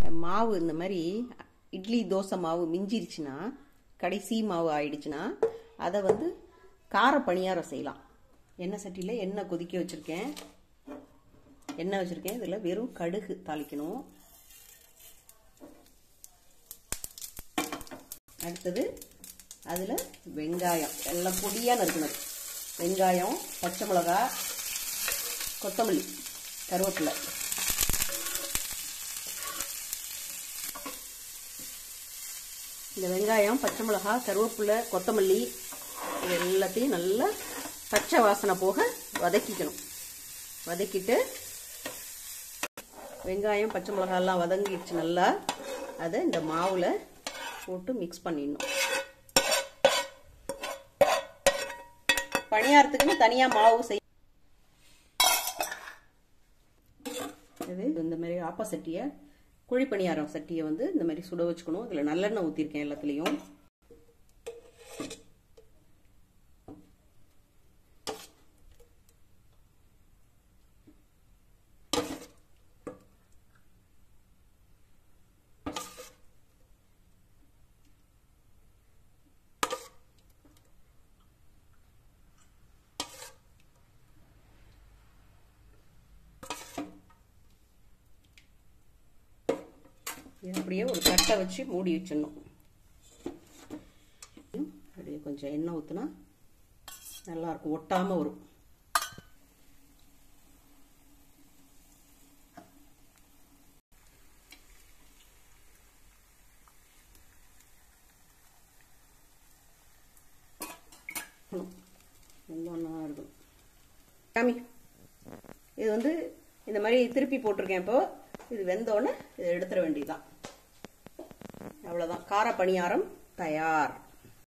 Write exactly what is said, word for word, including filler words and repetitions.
மாவு இந்த மாதிரி இட்லி தோசை மாவு மிஞ்சிருச்சுன்னா, கடைசி மாவு ஆயிடுச்சுன்னா அதை வந்து கார பணியாரம் செய்யலாம். எண்ணெய் சட்டியில் எண்ணெய் கொதிக்க வச்சுருக்கேன். எண்ணெய் வச்சுருக்கேன். இதில் வெறும் கடுகு தாளிக்கணும். அடுத்தது அதில் வெங்காயம் எல்லாம் பொடியாக நறுக்கணும். வெங்காயம், பச்சை மிளகா, கொத்தமல்லி, கருவேப்பிலை. இந்த வெங்காயம், பச்சை மிளகா, கருவேப்பிலை, கொத்தமல்லி இது எல்லாத்தையும் நல்லா பச்சை வாசனை போக வதக்கிக்கணும். வதக்கிட்டு வெங்காயம், பச்சை மிளகா எல்லாம் வதங்கிடுச்சு நல்லா. அதை இந்த மாவில் போட்டு மிக்ஸ் பண்ணிடணும். பணியாரத்துக்குன்னு தனியாக மாவு செய். இது இந்த மாதிரி ஆப்ப சட்டியை, குழி பணியாரம் சட்டியை வந்து இந்த மாதிரி சுட வச்சுக்கணும். இதில் நல்லெண்ணெய் ஊற்றிருக்கேன் எல்லாத்துலேயும். அப்படியே ஒரு தட்டை வச்சு மூடி வச்சிடணும். அப்படியே கொஞ்சம் எண்ணெய் ஊற்றினா நல்லாயிருக்கும், ஒட்டாமல் வரும். நல்லா இருக்கும் சாமி. இது வந்து இந்த மாதிரி திருப்பி போட்டிருக்கேன். இப்போ இது வெந்தோடனே இதை எடுத்துட வேண்டியதுதான். அவ்வளோதான், கார பணியாரம் தயார்.